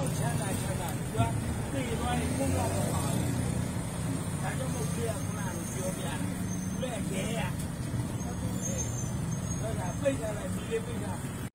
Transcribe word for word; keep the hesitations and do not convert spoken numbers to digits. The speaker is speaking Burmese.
钱来钱来，对吧？这一段公告不好，咱就没必要不拿表面，来给呀，哎，那啥背下来直接背下。